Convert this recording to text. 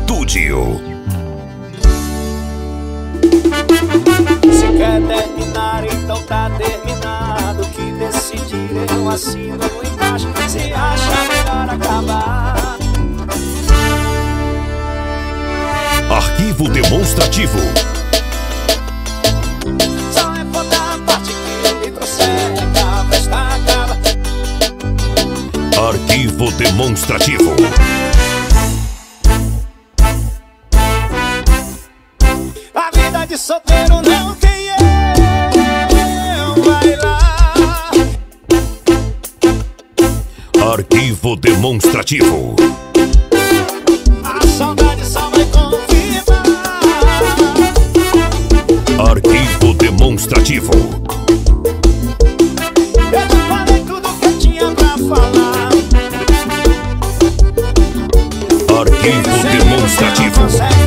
Estúdio. Se quer terminar, então tá terminado. O que decidir eu assino embaixo. Se acha melhor acabar. Arquivo demonstrativo. Só é foda a parte que me prossegue, a festa acaba. Arquivo demonstrativo. A vida de solteiro não tem eu, vai lá. Arquivo demonstrativo. A saudade só vai confirmar. Arquivo demonstrativo. Eu te falei tudo que eu tinha pra falar. Arquivo demonstrativo.